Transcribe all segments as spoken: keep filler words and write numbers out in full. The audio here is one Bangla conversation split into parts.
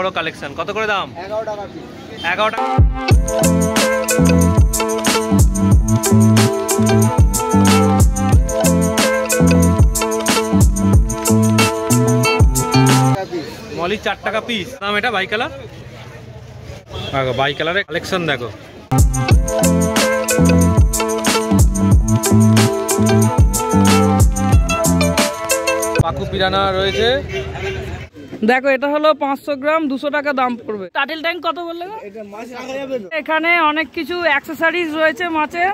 বড় কালেকশন। কত করে দাম? এগারো টাকা পিস। এগারো টাকা। মলি চার টাকা পিস। দাম এটা বাই কালার। দেখো বাই কালারের কালেকশন দেখো। পাকু পিরানা রয়েছে দেখো, এটা হলো পাঁচশো গ্রাম, দুশো টাকা দাম পড়বে। টার্টেল ট্যাঙ্ক কত বললে? এখানে অনেক কিছু অ্যাক্সেসরিজ রয়েছে মাছের।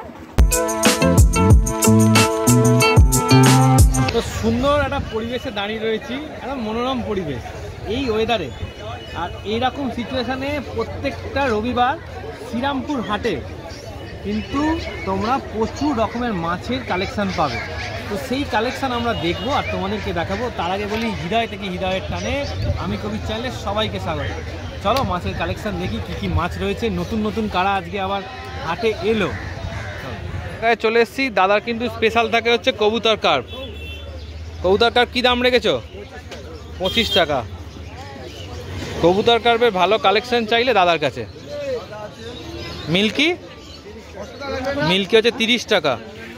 তো সুন্দর একটা পরিবেশে দাঁড়িয়ে রয়েছি, একটা মনোরম পরিবেশ এই ওয়েদারে। আর এইরকম সিচুয়েশানে প্রত্যেকটা রবিবার শ্রীরামপুর হাটে কিন্তু তোমরা প্রচুর রকমের মাছের কালেকশান পাবে। তো সেই কালেকশান আমরা দেখবো আর তোমাদেরকে দেখাবো। তার আগে বলি হৃদয় থেকে হৃদয়ের টানে আমি কবির চ্যানেলে সবাইকে স্বাগত। চলো মাছের কালেকশান দেখি কী কী মাছ রয়েছে, নতুন নতুন কারা আজকে আবার হাটে এলো। চলে এসেছি, দাদার কিন্তু স্পেশাল থাকে হচ্ছে কবুতর কার্প। কবুতর কার্প কী দাম রেখেছো? পঁচিশ টাকা। কবুতর কার্পের ভালো কালেকশন চাইলে দাদার কাছে। মিল্কি মিল্কি হচ্ছে তিরিশ টাকা।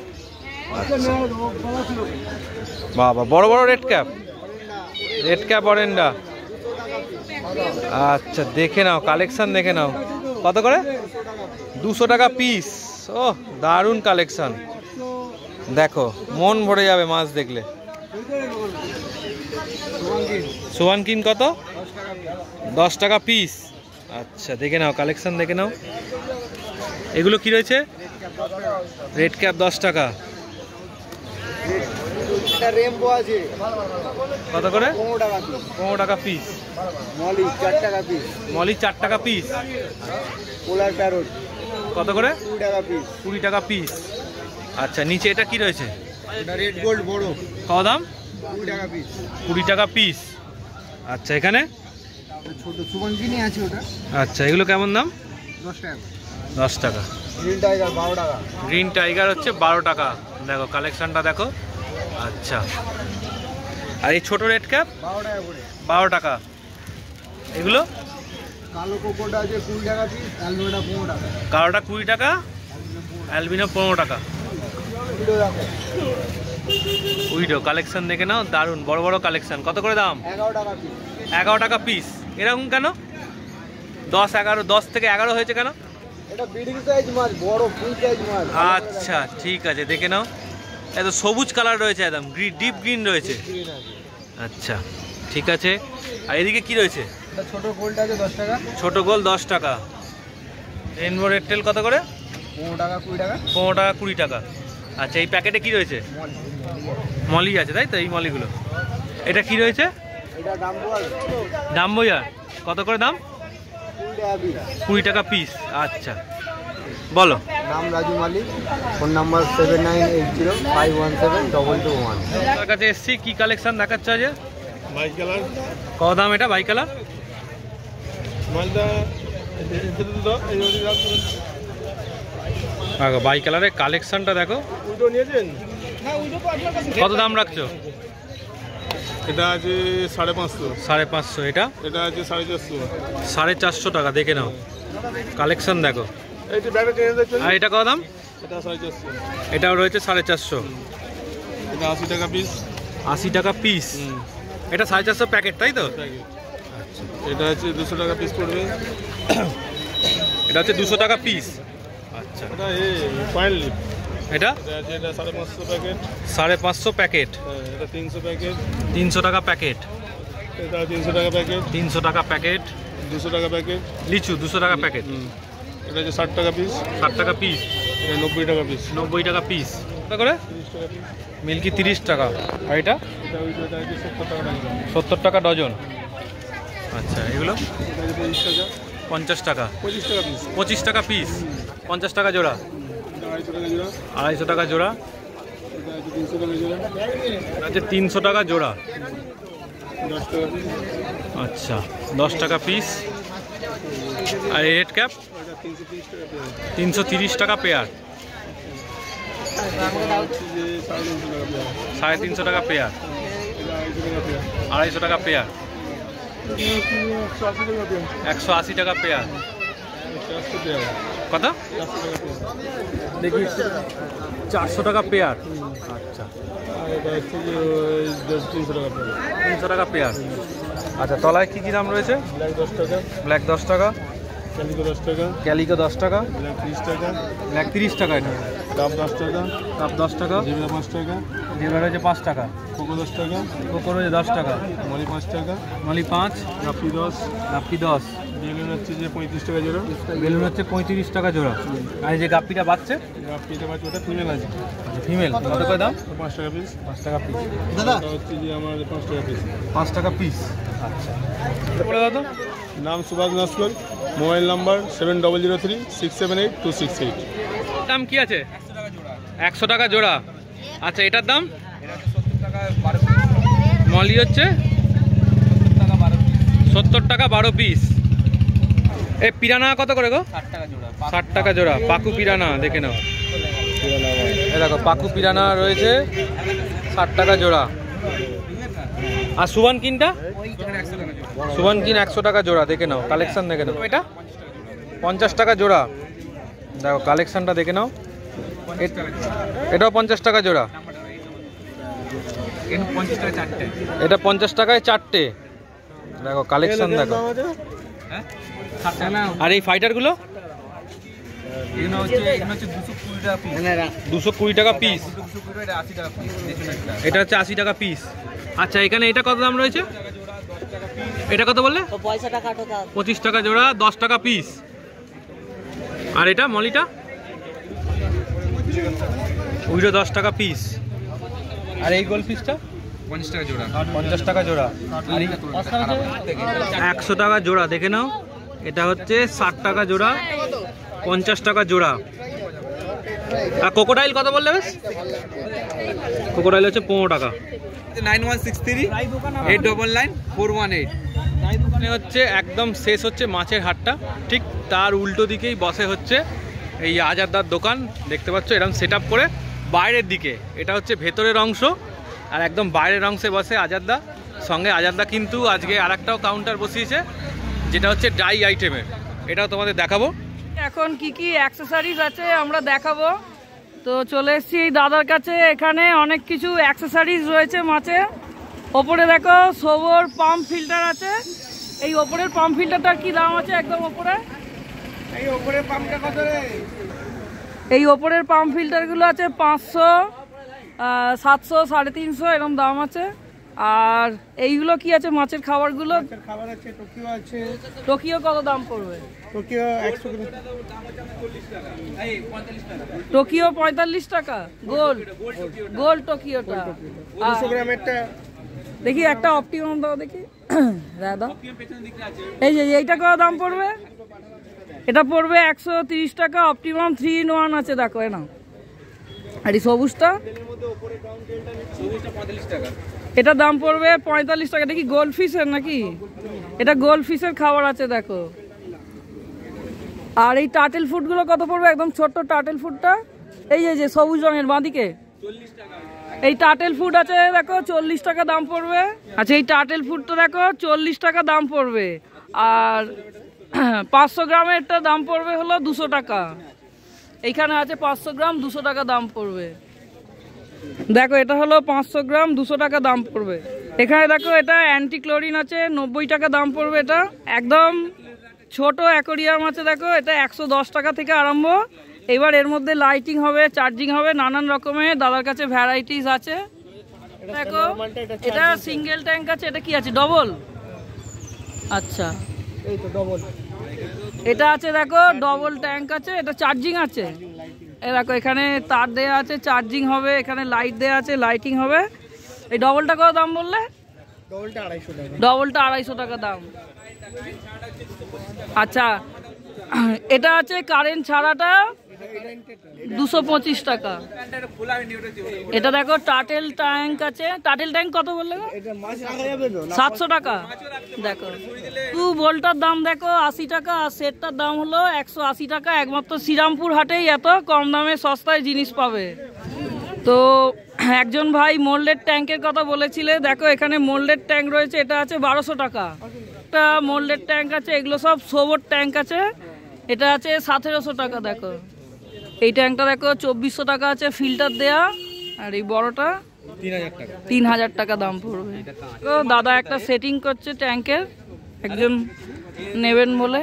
বাবা বড় বড় red cap, red cap oranda. আচ্ছা দেখে নাও কালেকশন, দেখে নাও কত করে? দুশো টাকা পিস। ও দারুণ কালেকশন, দেখো মন ভরে যাবে মাছ দেখলে। সোয়ানকিন কত? দশ টাকা পিস। আচ্ছা দেখে নাও কালেকশন, দেখে নাও। এগুলো কি রয়েছে? রেড ক্যাপ দশ টাকা। কত করে? পনেরো টাকা পিস। মলি চার টাকা পিস। মলি চার টাকা পিস। পোলার প্যারট কত করে? কুড়ি টাকা পিস। কুড়ি টাকা পিস। আচ্ছা নিচে এটা কি রয়েছে? এটা রেড গোল্ড বড়। কত দাম? কুড়ি টাকা পিস। কুড়ি টাকা পিস। আচ্ছা এখানে ছোট সুবনকিনি আছে ওটা। আচ্ছা এগুলো কেমন দাম? দশ টাকা। দশ টাকা। গ্রিন টাইগার বারো টাকা। গ্রিন টাইগার হচ্ছে বারো টাকা। দেখো কালেকশনটা দেখো। আচ্ছা আর এই ছোট রেড ক্যাপ? বারো টাকা করে। বারো টাকা। এগুলো কালো কোকোটা আছে কুড়ি টাকা পিস, অ্যালবিনোটা পনেরো টাকা। কালোটা কুড়ি টাকা, অ্যালবিনো পনেরো টাকা। উইডো কালেকশন দেখে নাও, দারুণ বড় বড় কালেকশন। কত করে দাম? এগারো টাকা পিস। এগারো টাকা পিস। এরকম কেন? দশ এগারো দশ থেকে এগারো হয়েছে কেন? এটা ব্রিডিং সাইজ মাছ, বড় ফুল সাইজ মাছ। আচ্ছা ঠিক আছে দেখে নাও। এত সবুজ কালার রয়েছে, একদম ডিপ গ্রিন রয়েছে। আচ্ছা ঠিক আছে। আর এদিকে কি রয়েছে? এটা ছোট গোলটা আছে দশ টাকা। ছোট গোল দশ টাকা। রেনবো রেড টেল কত করে? পনেরো টাকা কুড়ি টাকা। পনেরো টাকা কুড়ি টাকা। আচ্ছা এই প্যাকেটে কি রয়েছে? মলি আছে তাই তো? এই মলিগুলো। এটা কি রয়েছে? এটা ডাম্বোয়ার। ডাম্বোয়ার কত করে দাম? কুড়ি টাকা পিস। আচ্ছা বলো। নাম Raju Malik, phone number seven nine eight zero five one seven double two one. আমার কাছে এসছি, কি কালেকশন দেখাচ্ছে আজ? By colour. কত দাম এটা বাই কালার? বাই কালারের কালেকশনটা দেখো। কত দাম রাখছো? এটা আছে সাড়ে পাঁচশো। সাড়ে পাঁচশো। এটা এটা আছে সাড়ে চারশো। সাড়ে চারশো টাকা। দেখে নাও কালেকশন দেখো। আর এটা কত দাম? এটা সাড়ে চারশো। এটাও রয়েছে সাড়ে চারশো। এটা আশি টাকা পিস। আশি টাকা পিস। এটা সাড়ে চারশো প্যাকেট তাই তো? আচ্ছা এটা হচ্ছে দুশো টাকা পিস পড়বে। এটা হচ্ছে দুশো টাকা পিস। আচ্ছা এটা এই পয়েন্ট লিপ। এটা এটা সাড়ে পাঁচশো প্যাকেট। সাড়ে পাঁচশো প্যাকেট। এটা তিনশো প্যাকেট। তিনশো টাকা প্যাকেট। এটা তিনশো টাকা প্যাকেট। তিনশো টাকা প্যাকেট। দুশো টাকা প্যাকেট। লিচু দুশো টাকা প্যাকেট। এটা হচ্ছে ষাট টাকা পিস। ষাট টাকা পিস। এটা নব্বই টাকা পিস। নব্বই টাকা পিস। কত করে? তিরিশ টাকা পিস। মিল্কি তিরিশ টাকা। আর এটা এটা ওইটা হচ্ছে সত্তর টাকা ডজন। সত্তর টাকা ডজন। আচ্ছা এগুলো এটা হচ্ছে পঁচিশ টাকা। পঞ্চাশ টাকা। পঁচিশ টাকা পিস। পঁচিশ টাকা পিস। পঞ্চাশ টাকা জোড়া। এটা আড়াইশো টাকা জোড়া। আড়াইশো টাকা জোড়া। এটা হচ্ছে তিনশো টাকা জোড়া। এটা হচ্ছে তিনশো টাকা জোড়া। দশ টাকা পিস। আচ্ছা দশ টাকা পিস। আর এই রেড ক্যাপ এটা তিনশো তিরিশ টাকা পেয়ার। তিনশো তিরিশ টাকা পেয়ার। সাড়ে তিনশো টাকা পেয়ার। আড়াইশো টাকা পেয়ার। একশো আশি টাকা পেয়ার। কত দেখি? চারশো টাকা পেয়ার। আচ্ছা, তিনশো টাকা পেয়ার। তিনশো টাকা পেয়ার। আচ্ছা, তলায় কি কি দাম রয়েছে? ব্ল্যাক দশ টাকা, ব্ল্যাক দশ টাকা, ক্যালিকো দশ টাকা, ক্যালিকো দশ টাকা, ব্ল্যাক তিরিশ টাকা, ব্ল্যাক তিরিশ টাকা, এটা কাপ দশ টাকা, কাপ দশ টাকা, জিবরা পাঁচ টাকা, যেগুলো রয়েছে পাঁচ টাকা, কোকো দশ টাকা, কোকো রয়েছে দশ টাকা, মলি পাঁচ টাকা, মালি পাঁচ, গাপ্পি দশ, গাপ্পি দশ, বেলুন হচ্ছে যে পঁয়ত্রিশ টাকা জোড়া, বেলুন হচ্ছে পঁয়ত্রিশ টাকা জোড়া। আর এই যে গাপ্পিটা বাচ্চা, গাপ্পিটা বাচ্চা ওটা ফিমেল আছে, ফিমেল, কত করে দাম? পাঁচ টাকা পিস। পাঁচ টাকা পিস। দাদা হচ্ছে যে আমার পাঁচ টাকা পিস। পাঁচ টাকা পিস। আচ্ছা, বলে দাদা। নাম Subhash Naskar, mobile number seven double zero three six seven eight two six eight. দাম কি আছে? একশো টাকা জোড়া। আচ্ছা, এটার দাম? মলি হচ্ছে সত্তর টাকা বারো পিস। এই পিরানা কত করে গো? ষাট টাকা জোড়া। পাকু পিরানা দেখে নাও, এই দেখো পাকু পিরানা রয়েছে ষাট টাকা জোড়া। আর সুবান কিনটা? সুবান কিন একশো টাকা জোড়া, দেখে নাও, কালেকশন দেখে নাও। এটা পঞ্চাশ টাকা জোড়া, দেখো কালেকশনটা দেখে নাও। এটাও পঞ্চাশ টাকা জোড়া, এটা পঞ্চাশ টাকায় চারটে, দেখো কালেকশন দেখো। আর এই ফাইটারগুলো দুশো কুড়ি টাকা পিস, এটা হচ্ছে আশি টাকা পিস। আচ্ছা, এখানে এটা কত দাম রয়েছে? এটা কত বললে? পঁচিশ টাকা জোড়া, দশ টাকা পিস। আর এটা মলিটা ওইটা দশ টাকা পিস। আর এই গোল্ডফিশটা পঞ্চাশ টাকা জোড়া, পঞ্চাশ টাকা জোড়া। একশো টাকা জোড়া, দেখে নাও। এটা হচ্ছে ষাট টাকা জোড়া, পঞ্চাশ টাকা জোড়া। আর ক্রোকোডাইল কত বললে? বেশ, ক্রোকোডাইল হচ্ছে পনেরো টাকা। Nine one six three eight double nine four one eight. হচ্ছে একদম শেষ হচ্ছে মাছের হাটটা, ঠিক তার উল্টো দিকেই বসে হচ্ছে এই আজারদার দোকান। দেখতে পাচ্ছ এরকম সেট আপ করে বাইরের দিকে, এটা হচ্ছে ভেতরের অংশ, আর একদম বাইরের অংশে বসে আজারদা। সঙ্গে আজারদা কিন্তু আজকে আর একটাও কাউন্টার বসিয়েছে, যেটা হচ্ছে ড্রাই আইটেমের, এটাও তোমাদের দেখাবো। এখন কি কি অ্যাক্সেসরিজ আছে আমরা দেখাবো। তো চলে এসেছি এই দাদার কাছে, এখানে অনেক কিছু অ্যাক্সেসরিজ রয়েছে মাছের। ওপরে দেখো সবর পাম্প ফিল্টার আছে। এই ওপরের পাম্প ফিল্টারটার কি দাম আছে? একদম ওপরে এই ওপরের পাম্পটা কত রে? এই ওপরের পাম্প ফিল্টারগুলো আছে পাঁচশো, সাতশো, সাড়ে তিনশো এরকম দাম আছে। আর এইগুলো কি আছে? মাছের খাবারগুলো খাবার আছে, টোকিও আছে। টোকিও কত দাম পড়বে? টোকিও একশো টোকিও পঁয়তাল্লিশ টাকা। গোল গোল টোকিওটা দুশো গ্রামেরটা দেখি, একটা অপটিমাম দাও দেখি। দাদা এই যে এইটা কত দাম পড়বে? এটা পড়বে একশো তিরিশ টাকা। অপটিমাম থ্রি ইন ওয়ান আছে, দেখো এ নাও। আর এই সবুজটা, এটা দাম পড়বে পঁয়তাল্লিশ টাকা। এটা কি গোল্ড ফিশের নাকি? এটা গোল্ড ফিশের খাবার আছে, দেখো। আর এই টাটেল ফুডগুলো কত পড়বে? একদম ছোট্ট টাটেল ফুডটা, এই যে সবুজ রঙের বাঁদিকে, এই টাটেল ফুড আছে দেখো, চল্লিশ টাকা দাম পড়বে। আচ্ছা, এই টাটেল ফুডটা দেখো চল্লিশ টাকা দাম পড়বে। আর পাঁচশো গ্রামেরটা দাম পড়বে হলো দুশো টাকা। এইখানে আছে পাঁচশো গ্রাম, দুশো টাকা দাম পড়বে। দেখো এটা হলো পাঁচশো গ্রাম, দুশো টাকা দাম পড়বে। এখানে দেখো এটা অ্যান্টি ক্লোরিন আছে, নব্বই টাকা দাম পড়বে। এটা একদম ছোট অ্যাকোরিয়াম আছে, দেখো এটা একশো দশ টাকা থেকে আরম্ভ। এবার এর মধ্যে লাইটিং হবে, চার্জিং হবে, নানান রকমের দাদার কাছে ভ্যারাইটিস আছে। দেখো এটা সিঙ্গেল ট্যাঙ্ক আছে। এটা কি আছে? ডবল। আচ্ছা, এই তো ডবল। এটা আছে দেখো ডবল ট্যাঙ্ক আছে, এটা চার্জিং আছে। এই দেখো এখানে তার দেয়া আছে, চার্জিং হবে, এখানে লাইট দেয়া আছে, লাইটিং হবে। এই ডবলটা কত দাম বললে? ডবলটা আড়াইশো টাকা। ডবলটা আড়াইশো টাকা দাম। আচ্ছা, এটা আছে কারেন্ট ছাড়াটা দুশো পঁচিশ টাকা। এটা দেখো টাটেল ট্যাঙ্ক আছে। টাটেল ট্যাঙ্ক কত বললে? সাতশো টাকা। দেখো টু ভোল্টার দাম দেখো আশি টাকা, আর সেটটার দাম হলো একশো আশি টাকা। একমাত্র শ্রীরামপুর হাটেই এত কম দামে সস্তায় জিনিস পাবে। তো একজন ভাই মোল্ডেড ট্যাঙ্কের কথা বলেছিলে, দেখো এখানে মোল্ডেড ট্যাঙ্ক রয়েছে, এটা আছে বারোশো টাকা। একটা মোল্ডের ট্যাঙ্ক আছে, এগুলো সব সোবর ট্যাঙ্ক আছে। এটা আছে সতেরোশো টাকা। দেখো এই ট্যাঙ্কটা দেখো চব্বিশশো টাকা আছে ফিল্টার দেয়া, আর এই বড়টা তিন হাজার টাকা তিন হাজার টাকা দাম পড়বে। তো দাদা একটা সেটিং করছে ট্যাঙ্কের, একজন নেবেন বলে।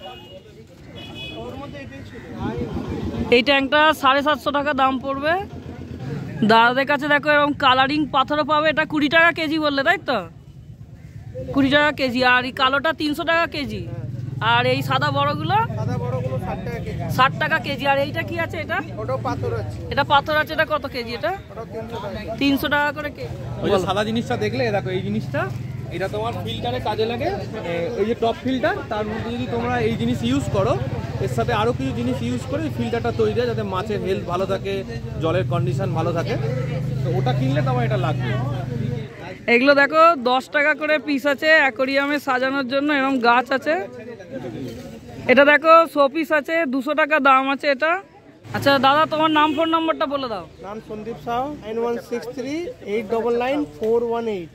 এই ট্যাঙ্কটা সাড়ে সাতশো টাকা দাম পড়বে। দাদাদের কাছে দেখো এরকম কালারিং পাথরও পাবে, এটা কুড়ি টাকা কেজি বললে তাই তো? কুড়ি টাকা কেজি। আর এই কালোটা তিনশো টাকা কেজি। আর এই সাদা বড়গুলো ষাট টাকা কেজি। আর এইটা কি আছে? এটা এটা পাথর আছে, এটা কত কেজি? এটা তিনশো টাকা করে কেজি। ওই যে সাদা জিনিসটা দেখলে, দেখো এই জিনিসটা, এটা তোমার ফিল্টারে কাজে লাগে। এই যে টপ ফিল্টার, তার মধ্যে যদি তোমরা এই জিনিস ইউজ করো, এর সাথে আরও কিছু জিনিস ইউজ করে ফিল্টারটা তৈরি হয় যাতে মাছের হেলথ ভালো থাকে, জলের কন্ডিশন ভালো থাকে। তো ওটা কিনলে তোমার এটা লাগবে। এগুলো দেখো দশ টাকা করে পিস আছে অ্যাকোরিয়ামে সাজানোর জন্য, এরকম গাছ আছে। এটা দেখো শো পিস আছে, দুশো টাকা দাম আছে এটা। আচ্ছা দাদা তোমার নাম ফোন নম্বরটা বলে দাও। নাম Sandeep Sau, nine one six three eight double nine four one eight.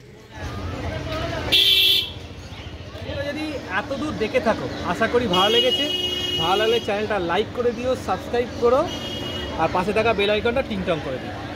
যদি এত দূর দেখে থাকো, আশা করি ভালো লেগেছে। ভালো লাগলে চ্যানেলটা লাইক করে দিও, সাবস্ক্রাইব করো, আর পাশে থাকা বেল আইকনটা টিং টং করে দিও।